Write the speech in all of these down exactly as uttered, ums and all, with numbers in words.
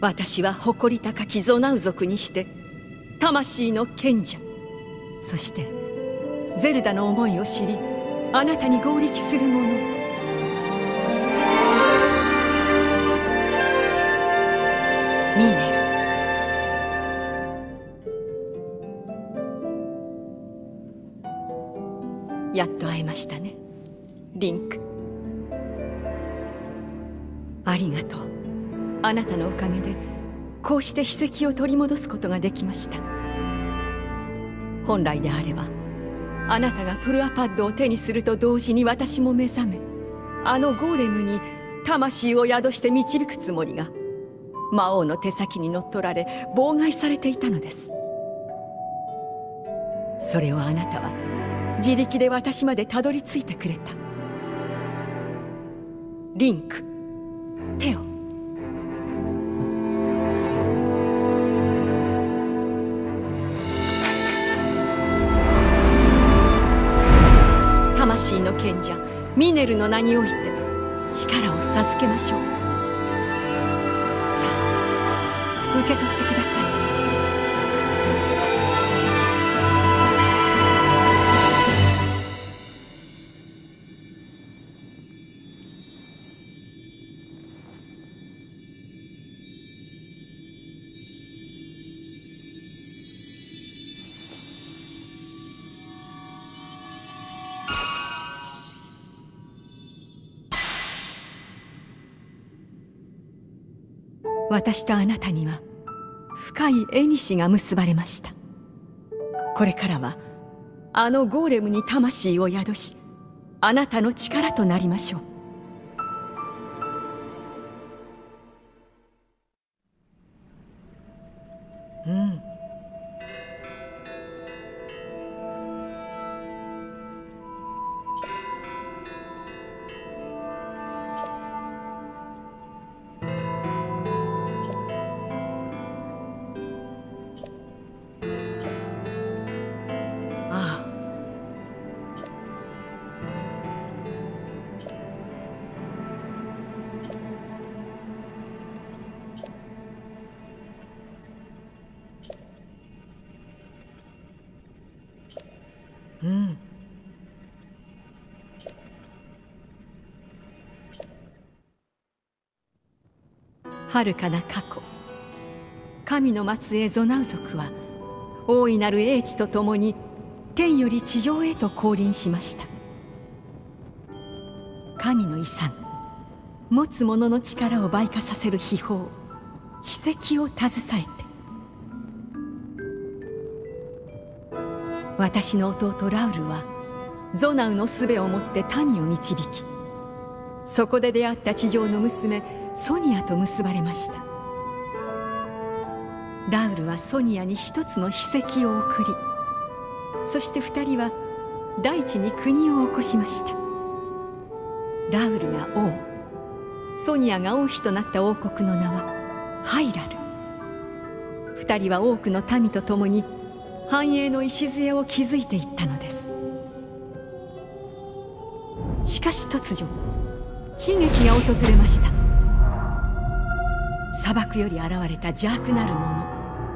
私は誇り高きゾナウ族にして魂の賢者、そしてゼルダの思いを知りあなたに合力する者。ミネル。やっと会えましたね、リンク。ありがとう。あなたのおかげでこうして秘跡を取り戻すことができました。本来であればあなたがプルアパッドを手にすると同時に私も目覚め、あのゴーレムに魂を宿して導くつもりが魔王の手先に乗っ取られ妨害されていたのです。それをあなたは自力で私までたどり着いてくれた。リンク、テオ。魂の賢者ミネルの名において力を授けましょう。さあ、受け取ってください。私とあなたには深い縁が結ばれました。これからはあのゴーレムに魂を宿し、あなたの力となりましょう。うん。うん。遥かな過去、神の末裔ゾナウ族は大いなる英知とともに天より地上へと降臨しました。神の遺産、持つ者の力を倍化させる秘宝、秘跡を携えて、私の弟ラウルはゾナウの術をもって民を導き、そこで出会った地上の娘ソニアと結ばれました。ラウルはソニアに一つの秘跡を送り、そして二人は大地に国を起こしました。ラウルが王、ソニアが王妃となった王国の名はハイラル。二人は多くの民と共に繁栄の礎を築いていったのです。しかし突如悲劇が訪れました。砂漠より現れた邪悪なる者、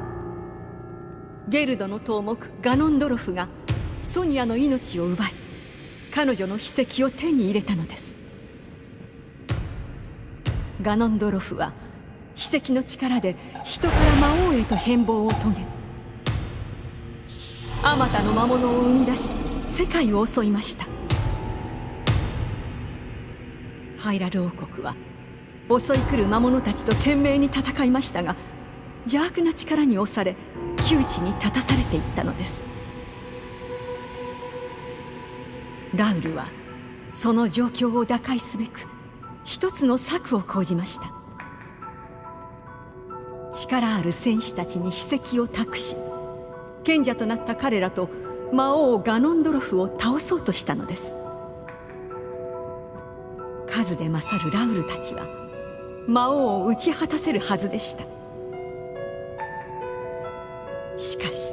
ゲルドの頭目ガノンドロフがソニアの命を奪い、彼女の秘跡を手に入れたのです。ガノンドロフは秘跡の力で人から魔王へと変貌を遂げ、あまたの魔物を生み出し世界を襲いました。ハイラル王国は襲い来る魔物たちと懸命に戦いましたが、邪悪な力に押され窮地に立たされていったのです。ラウルはその状況を打開すべく一つの策を講じました。力ある戦士たちに秘跡を託し、賢者となった彼らと魔王ガノンドロフを倒そうとしたのです。数で勝るラウルたちは魔王を打ち果たせるはずでした。しかし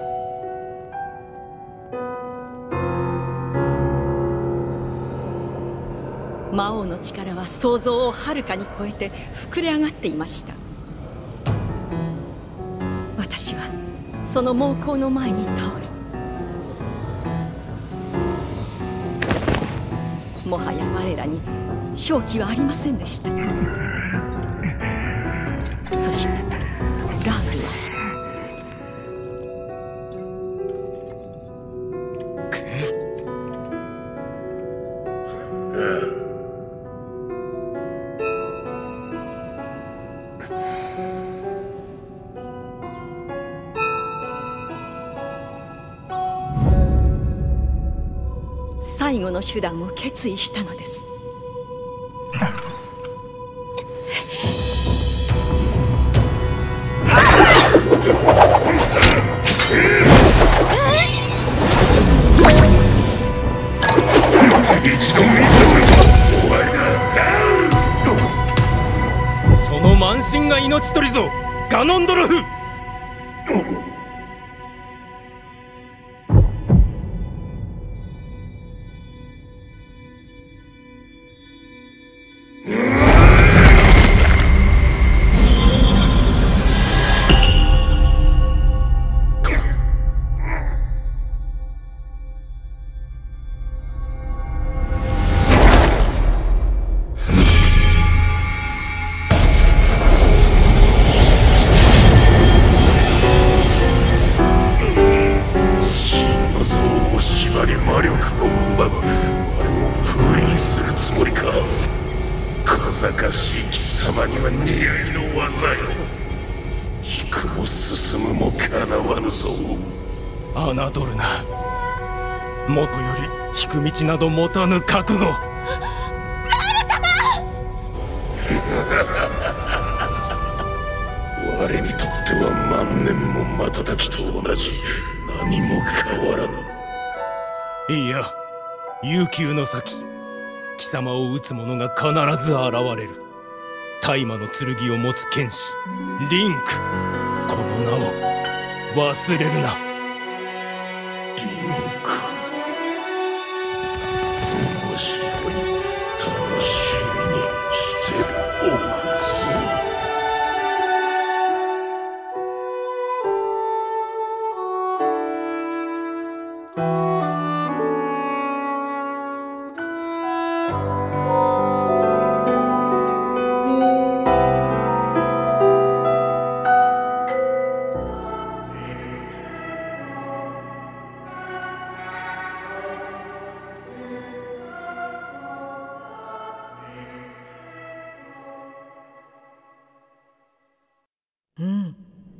魔王の力は想像をはるかに超えて膨れ上がっていました。 私はその猛攻の前に倒れ、もはや我らに勝機はありませんでした。そしてラーグは最後の手段を決意したのです。 その慢心が命取りぞ、ガノンドルフ。侮るな。もとより引く道など持たぬ覚悟。ラール様我にとっては万年も瞬きと同じ。何も変わらぬ。 いや、悠久の先、貴様を討つ者が必ず現れる。大魔の剣を持つ剣士リンク、この名を忘れるな。 リンク、面白い。楽しみにしておくぞ。 うん。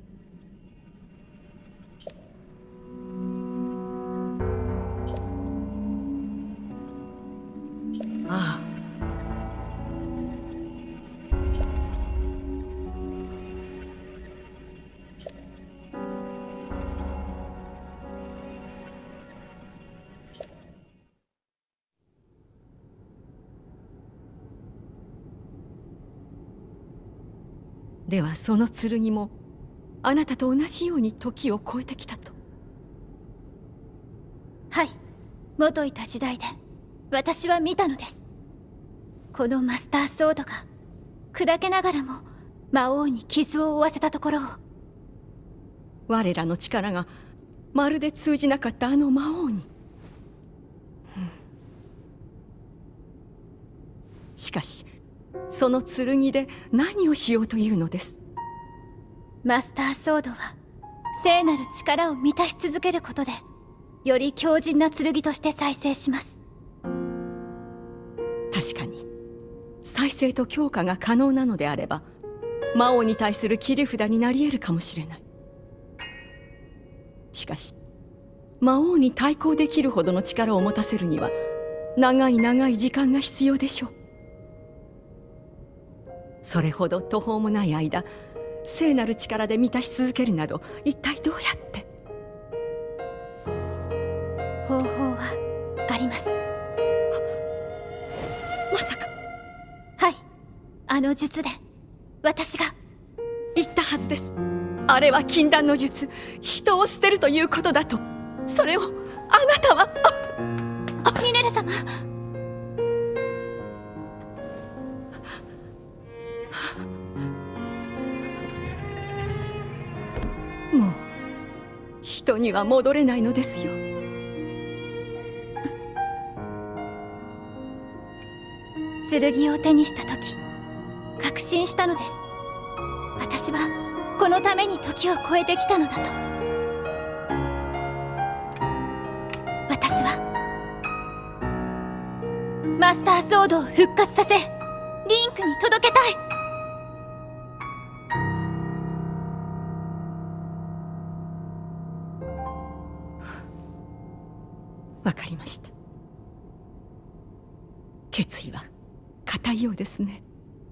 ああ。ではその剣もあなたと同じように時を超えてきたと。 はい、元いた時代で私は見たのです。このマスターソードが砕けながらも魔王に傷を負わせたところを。 我らの力がまるで通じなかったあの魔王に、うん、しかしその剣で何をしようというのです。 マスターソードは聖なる力を満たし続けることでより強靭な剣として再生します。 確かに再生と強化が可能なのであれば魔王に対する切り札になり得るかもしれない。しかし魔王に対抗できるほどの力を持たせるには長い長い時間が必要でしょう。それほど途方もない間聖なる力で満たし続けるなど一体どうやって。 方法はあります。 まさか。 はい、あの術で私が。 言ったはずです。あれは禁断の術、人を捨てるということだと。それをあなたは。 ヒネル様。 も人には戻れないのですよ。 剣を手にした時確信したのです。私はこのために時を超えてきたのだと。私はマスターソードを復活させリンクに届けたい。 わかりました。決意は固いようですね。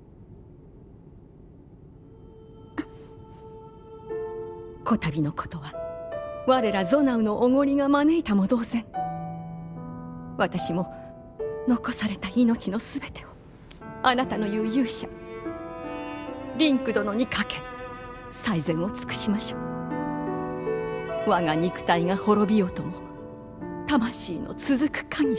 こたびのことは我らゾナウのおごりが招いたも同然。私も残された命のすべてをあなたの言う勇者リンク殿にかけ最善を尽くしましょう。我が肉体が滅びようとも魂の続く限り。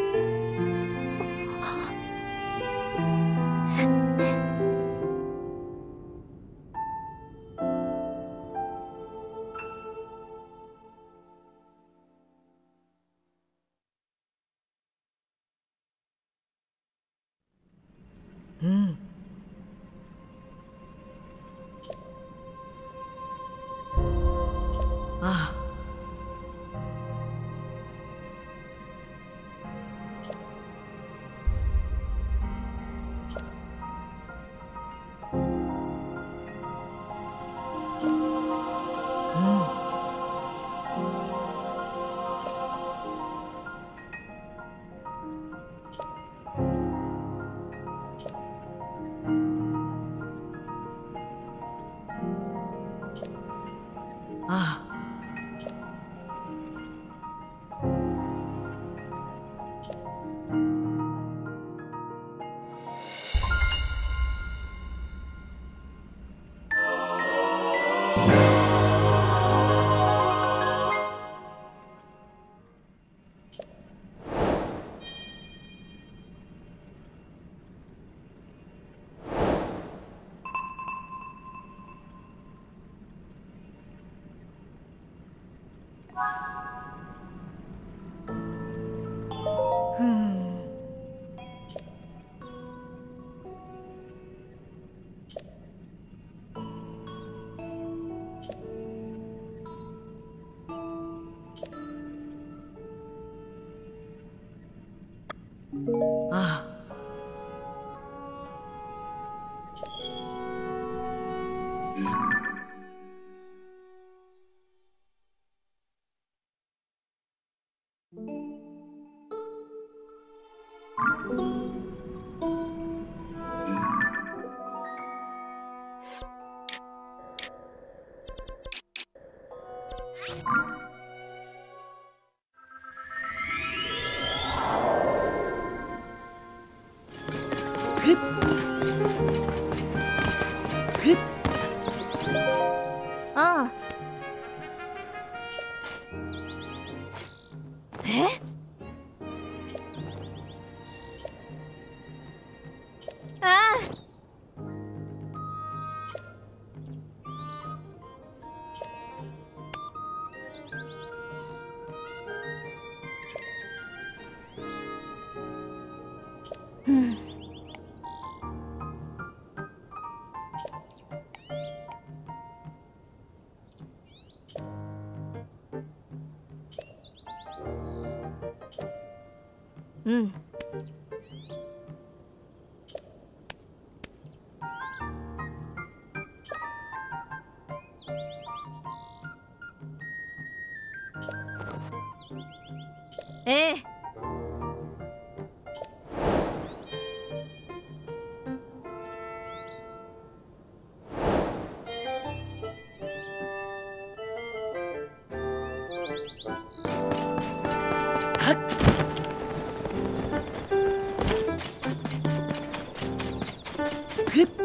うん。ああ。ああ。ふん。ああ。ふっふっ。 ああ。え？ああ。うん。うん。ええ。 はっ。ふっ。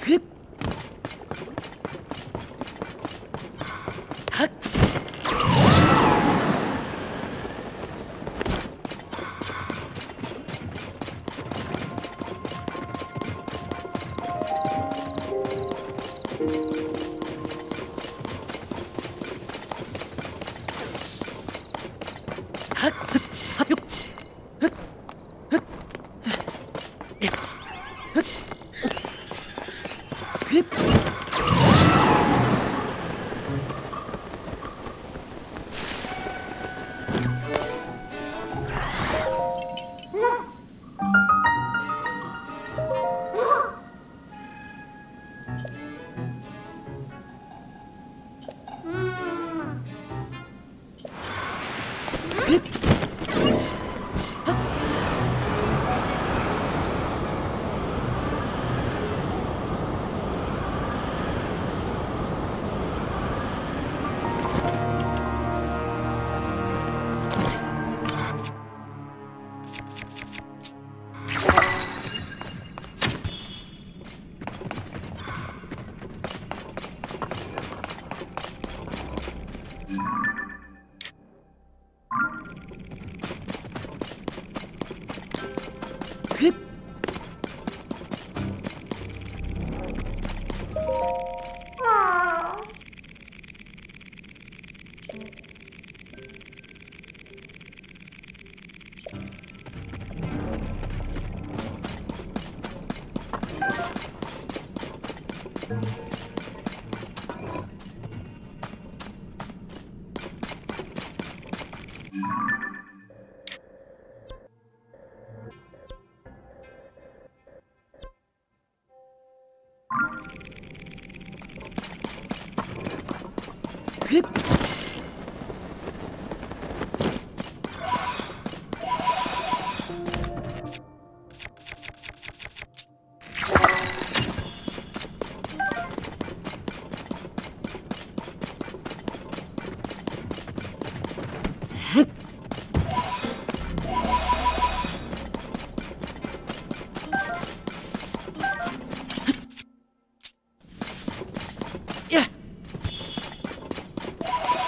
やっ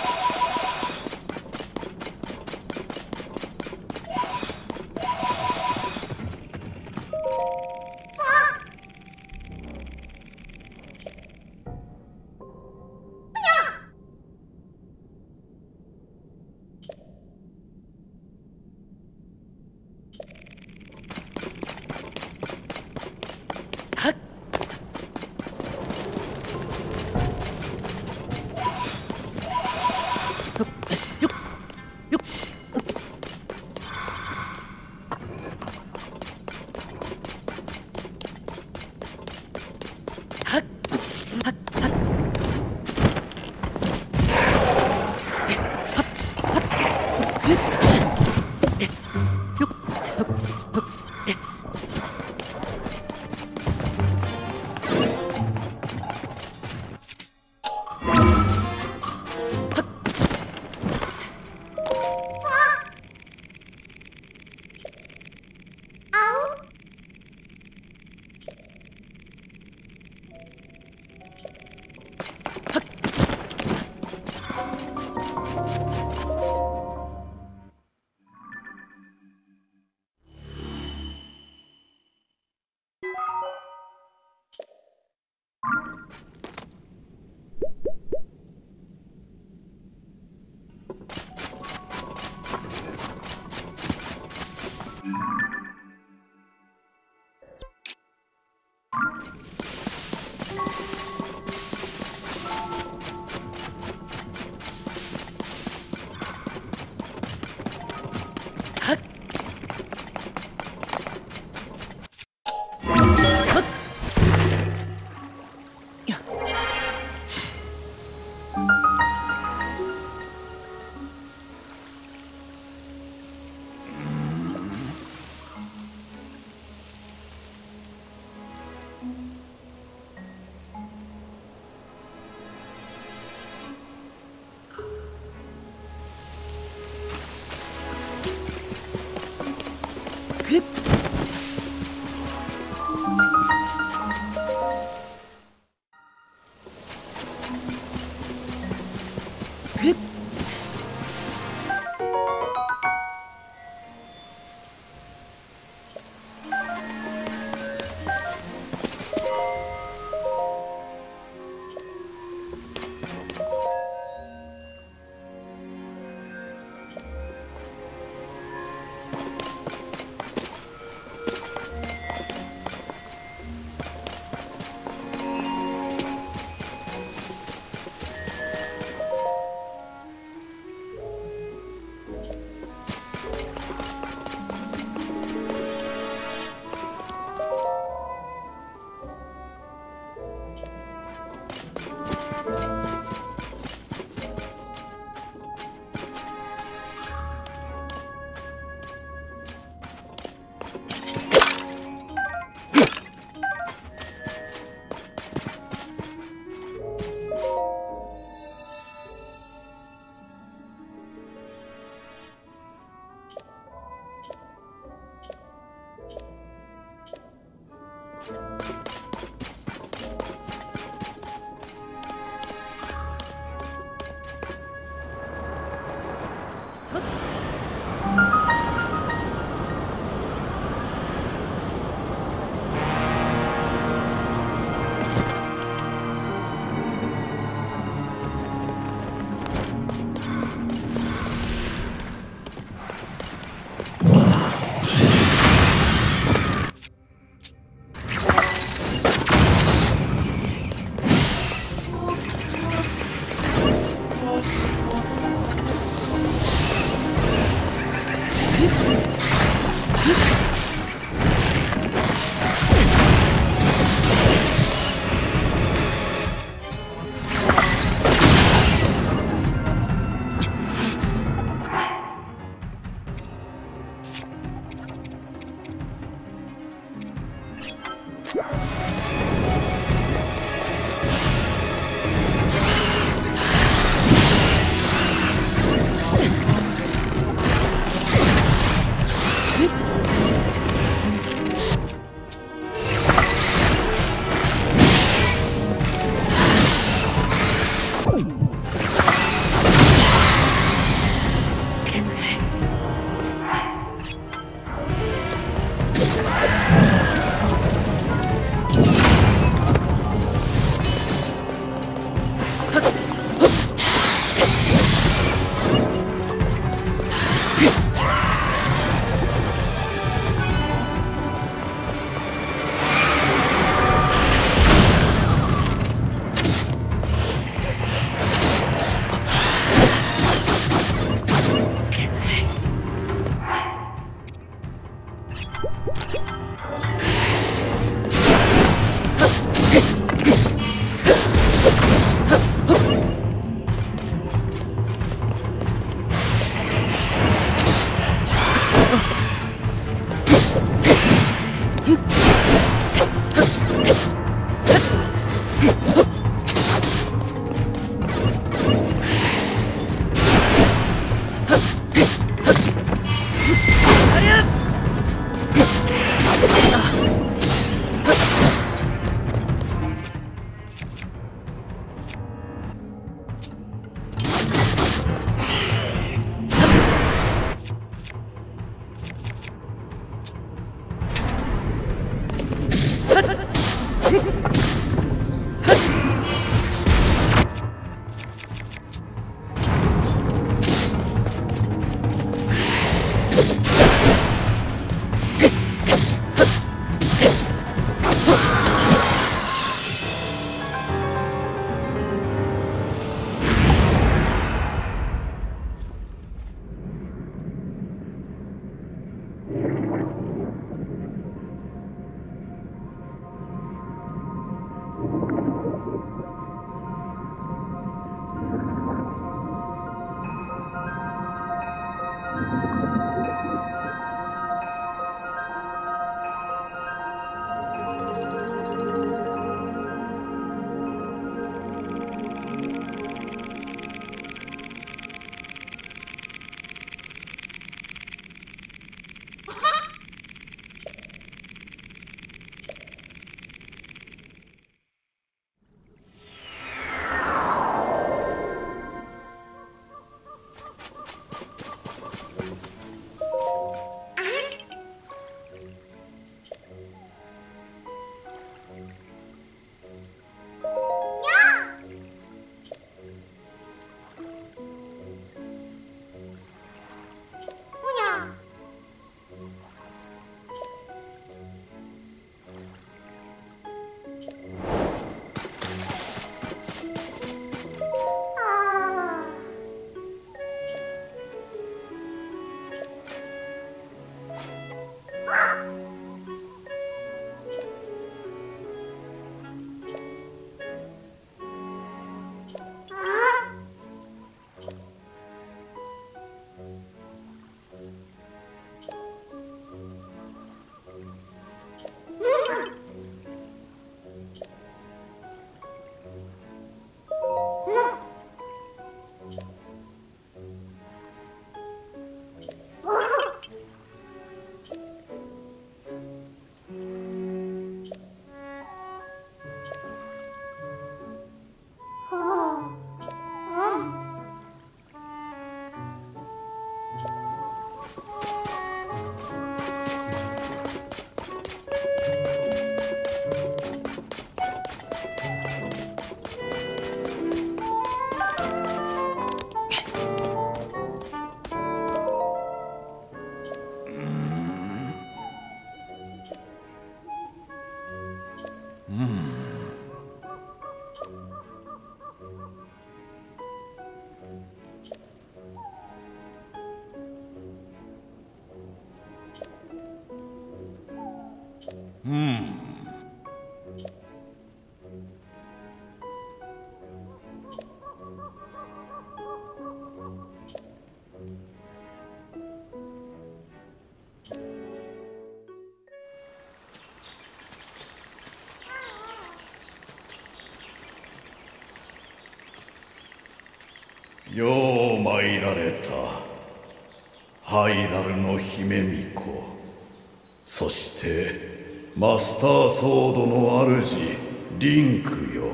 よう参られた。ハイラルの姫巫女、そしてマスターソードの主リンクよ。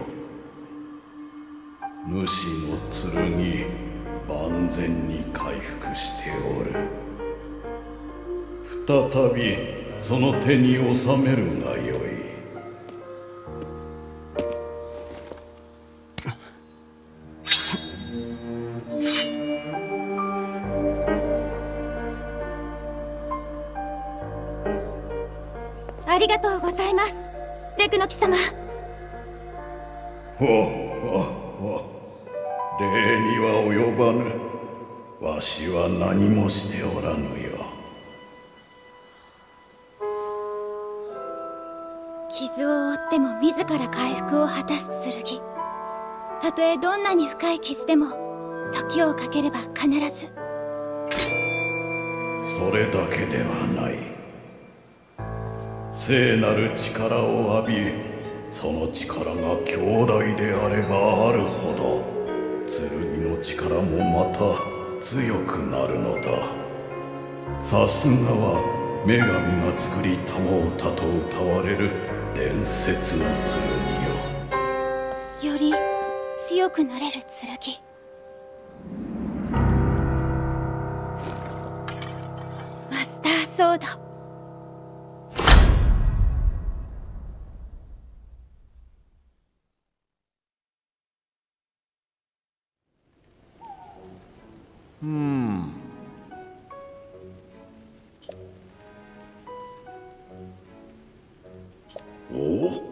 主の剣万全に回復しておる。再びその手に収めるがよい。 ありがとうございます、デクノキ様。 おおお、礼には及ばぬ。わしは何もしておらぬよ。 傷を負っても自ら回復を果たす剣。たとえどんなに深い傷でも時をかければ必ず。 それだけではない。聖なる力を浴び、その力が強大であればあるほど剣の力もまた強くなるのだ。さすがは女神が作り保ったと歌われる伝説の剣よ。 より強くなれる剣。マスターソード。 うん。お？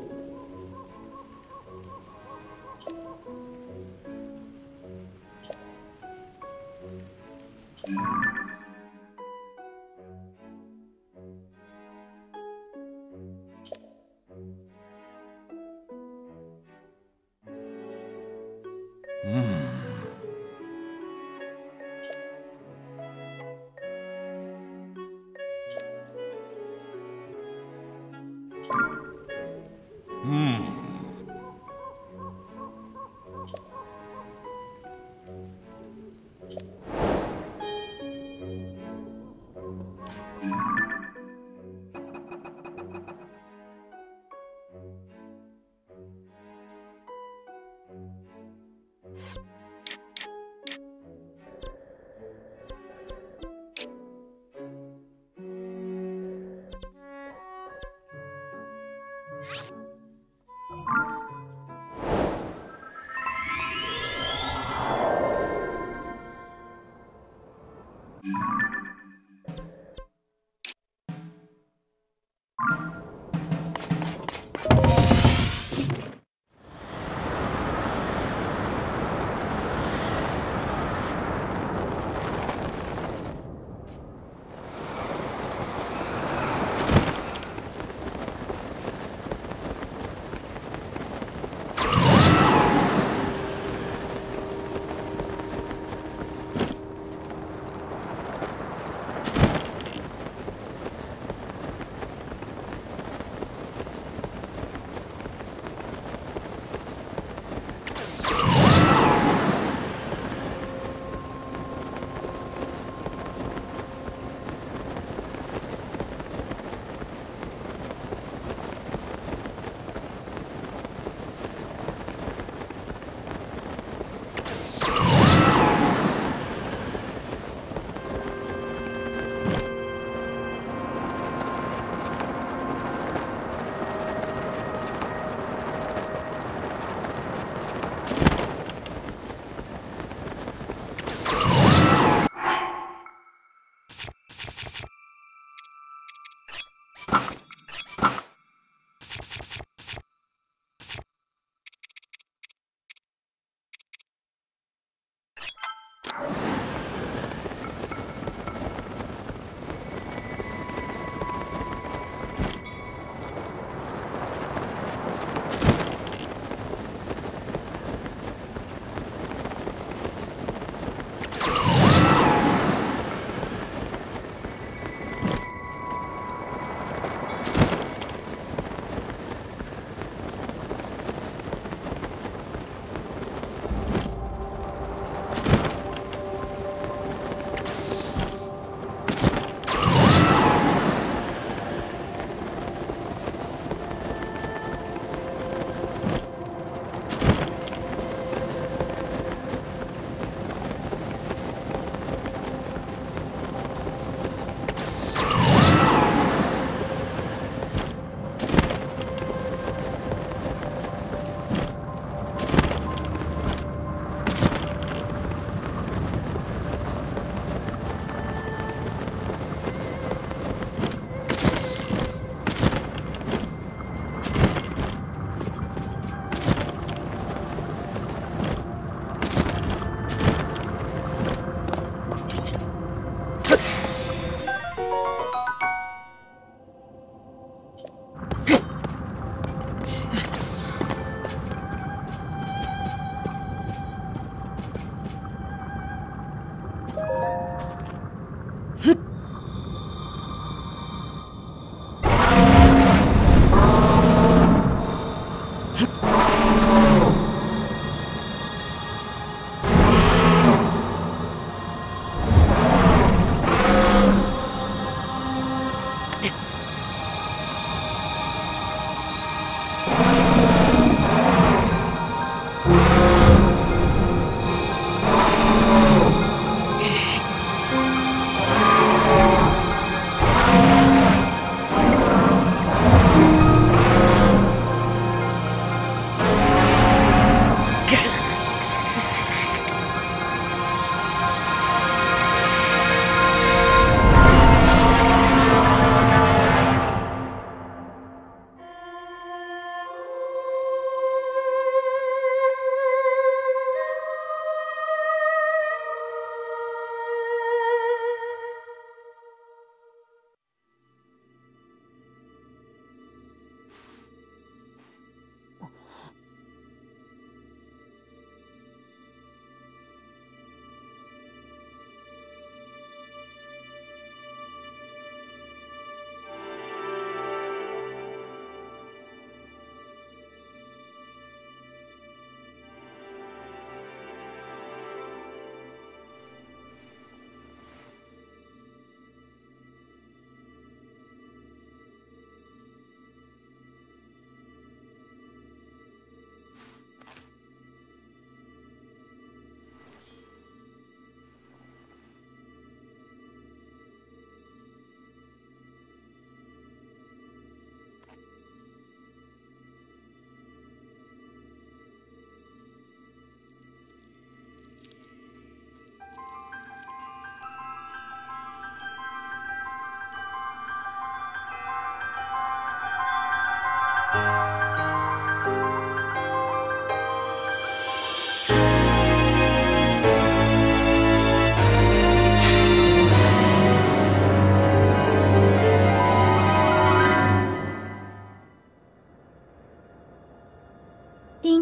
うん。うん。 you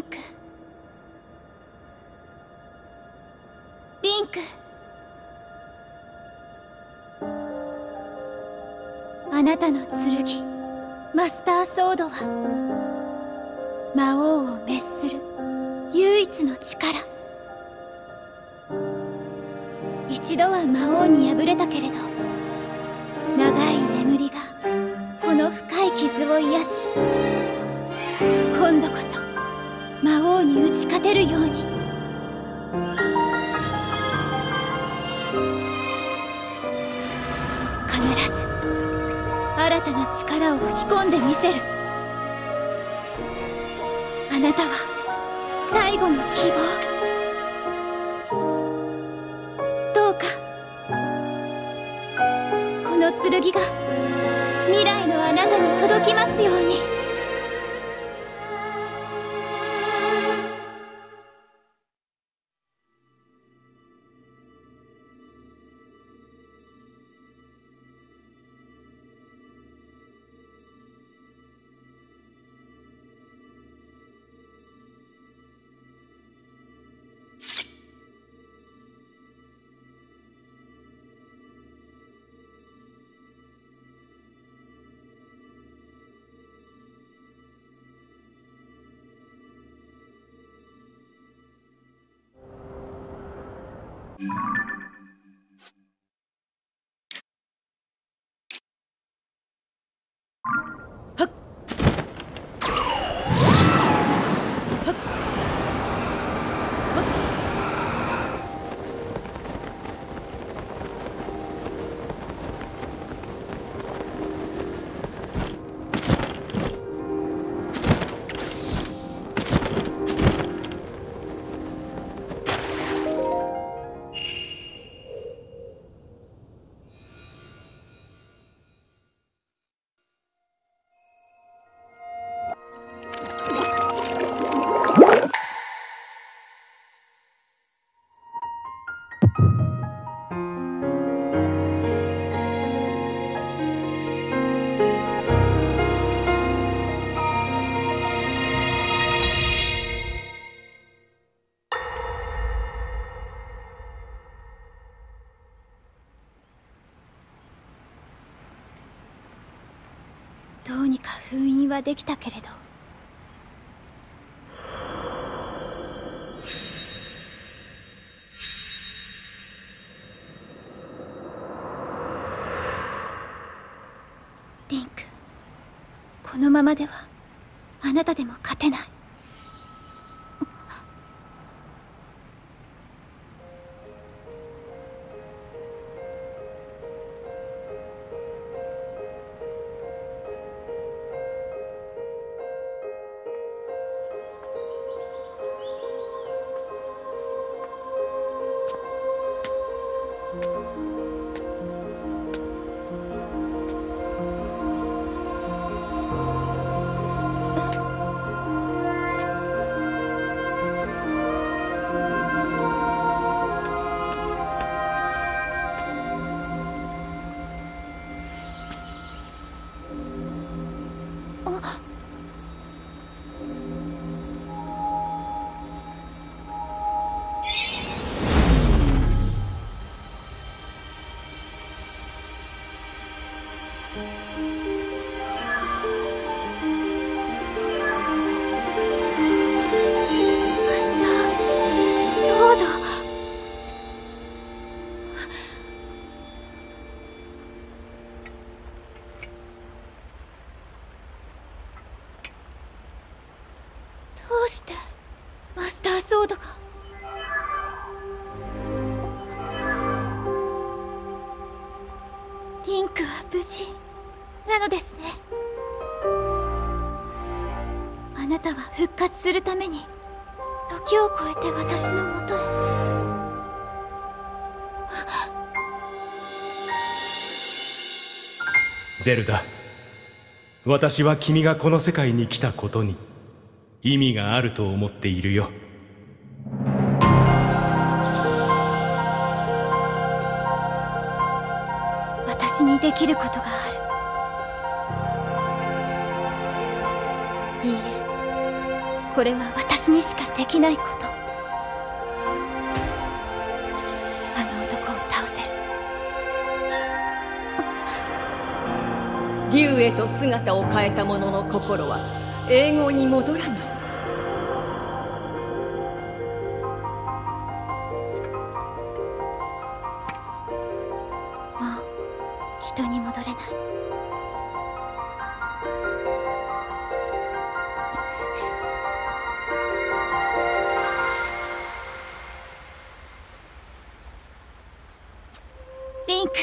ク、リンク。あなたの剣、マスターソードは魔王を滅する唯一の力。一度は魔王に敗れたけれど、長い眠りがこの深い傷を癒し、今度こそ魔王に打ち勝てるように。必ず新たな力を吹き込んでみせる。あなたは最後の希望。どうかこの剣が未来のあなたに届きますように。どうにか封印はできたけれど、リンク、このままではあなたでも勝てない。どうしてマスターソードが。リンクは無事なのですね。あなたは復活するために時を超えて私のもとへ。 ゼルダ、私は君がこの世界に来たことに意味があると思っているよ。 私にできることがある。いいえ、これは私私にしかできないこと。あの男を倒せる。 竜へと姿を変えた者の心は永劫に戻らない。 もう人に戻れない。リンク、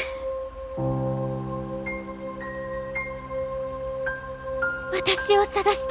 私を探して。